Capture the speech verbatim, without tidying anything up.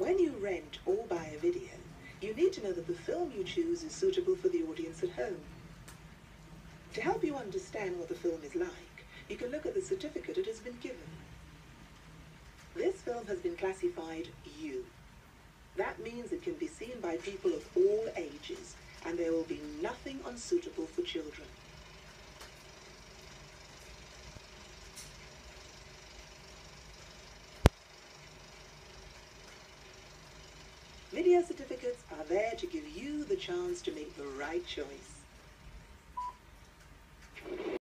When you rent or buy a video, you need to know that the film you choose is suitable for the audience at home. To help you understand what the film is like, you can look at the certificate it has been given. This film has been classified U. That means it can be seen by people of all ages, and there will be nothing unsuitable for children. Video certificates are there to give you the chance to make the right choice.